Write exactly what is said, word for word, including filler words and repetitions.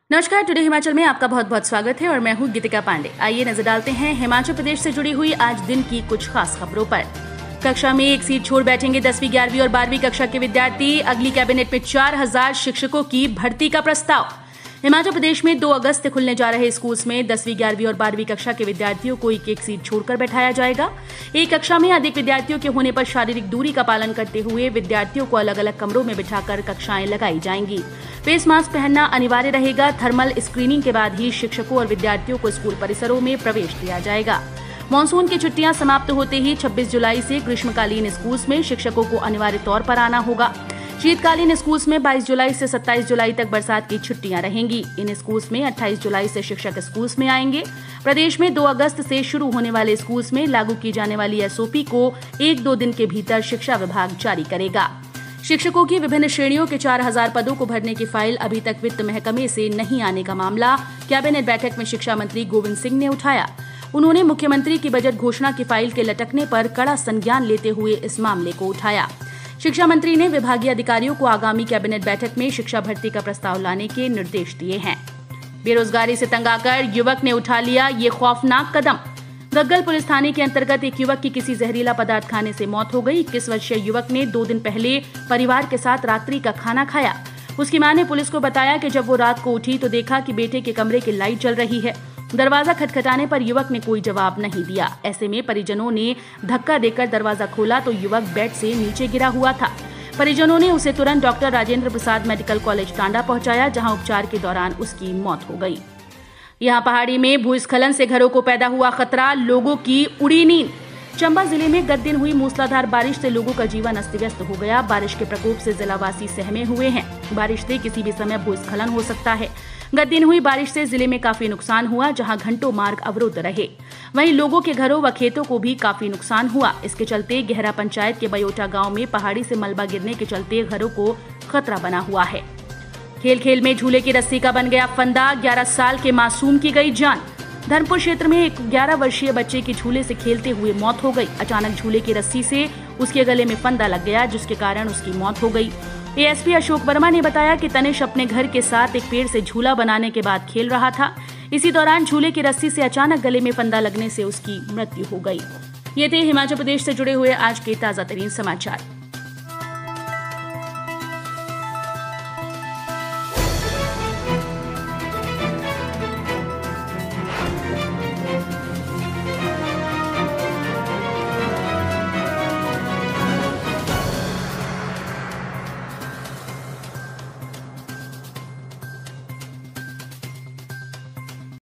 नमस्कार, टुडे हिमाचल में आपका बहुत बहुत स्वागत है और मैं हूँ गीतिका पांडे। आइए नजर डालते हैं हिमाचल प्रदेश से जुड़ी हुई आज दिन की कुछ खास खबरों पर। कक्षा में एक सीट छोड़ बैठेंगे दसवीं ग्यारहवीं और बारहवीं कक्षा के विद्यार्थी। अगली कैबिनेट में चार हजार शिक्षकों की भर्ती का प्रस्ताव। हिमाचल प्रदेश में दो अगस्त से खुलने जा रहे स्कूल्स में दसवीं ग्यारहवीं और बारहवीं कक्षा के विद्यार्थियों को एक एक सीट छोड़कर बैठाया जाएगा। एक कक्षा में अधिक विद्यार्थियों के होने पर शारीरिक दूरी का पालन करते हुए विद्यार्थियों को अलग अलग कमरों में बिठाकर कक्षाएं लगाई जाएंगी। फेस मास्क पहनना अनिवार्य रहेगा। थर्मल स्क्रीनिंग के बाद ही शिक्षकों और विद्यार्थियों को स्कूल परिसरों में प्रवेश दिया जाएगा। मानसून की छुट्टियां समाप्त होते ही छब्बीस जुलाई से ग्रीष्मकालीन स्कूल्स में शिक्षकों को अनिवार्य तौर पर आना होगा। शीतकालीन स्कूल्स में बाईस जुलाई से सत्ताईस जुलाई तक बरसात की छुट्टियां रहेंगी। इन स्कूल्स में अट्ठाईस जुलाई से शिक्षक स्कूल्स में आएंगे। प्रदेश में दो अगस्त से शुरू होने वाले स्कूल्स में लागू की जाने वाली एसओपी को एक दो दिन के भीतर शिक्षा विभाग जारी करेगा। शिक्षकों की विभिन्न श्रेणियों के चार हजार पदों को भरने की फाइल अभी तक वित्त महकमे से नहीं आने का मामला कैबिनेट बैठक में शिक्षा मंत्री गोविंद सिंह ने उठाया। उन्होंने मुख्यमंत्री की बजट घोषणा की फाइल के लटकने पर कड़ा संज्ञान लेते हुए इस मामले को उठाया। शिक्षा मंत्री ने विभागीय अधिकारियों को आगामी कैबिनेट बैठक में शिक्षा भर्ती का प्रस्ताव लाने के निर्देश दिए हैं। बेरोजगारी से तंग आकर युवक ने उठा लिया ये खौफनाक कदम। गग्गल पुलिस थाने के अंतर्गत एक युवक की किसी जहरीला पदार्थ खाने से मौत हो गई। इक्कीस वर्षीय युवक ने दो दिन पहले परिवार के साथ रात्रि का खाना खाया। उसकी मां ने पुलिस को बताया कि जब वो रात को उठी तो देखा कि बेटे के कमरे की लाइट जल रही है। दरवाजा खटखटाने पर युवक ने कोई जवाब नहीं दिया। ऐसे में परिजनों ने धक्का देकर दरवाजा खोला तो युवक बेड से नीचे गिरा हुआ था। परिजनों ने उसे तुरंत doctor Rajendra Prasad medical college Tanda पहुंचाया, जहां उपचार के दौरान उसकी मौत हो गई। यहाँ पहाड़ी में भूस्खलन से घरों को पैदा हुआ खतरा, लोगों की उड़ी नींद। चंबा जिले में गत दिन हुई मूसलाधार बारिश से लोगों का जीवन अस्त व्यस्त हो गया। बारिश के प्रकोप से जिलावासी सहमे हुए हैं। बारिश से किसी भी समय भूस्खलन हो सकता है। गत दिन हुई बारिश से जिले में काफी नुकसान हुआ, जहां घंटों मार्ग अवरुद्ध रहे। वहीं लोगों के घरों व खेतों को भी काफी नुकसान हुआ। इसके चलते गहरा पंचायत के बयोटा गांव में पहाड़ी से मलबा गिरने के चलते घरों को खतरा बना हुआ है। खेल खेल में झूले की रस्सी का बन गया फंदा। ग्यारह साल के मासूम की गई जान। धर्मपुर क्षेत्र में एक ग्यारह वर्षीय बच्चे की झूले से खेलते हुए मौत हो गई। अचानक झूले की रस्सी से उसके गले में फंदा लग गया, जिसके कारण उसकी मौत हो गई। एएसपी अशोक वर्मा ने बताया कि तनिष अपने घर के साथ एक पेड़ से झूला बनाने के बाद खेल रहा था। इसी दौरान झूले की रस्सी से अचानक गले में फंदा लगने से उसकी मृत्यु हो गई। ये थे हिमाचल प्रदेश से जुड़े हुए आज के ताजा तरीन समाचार।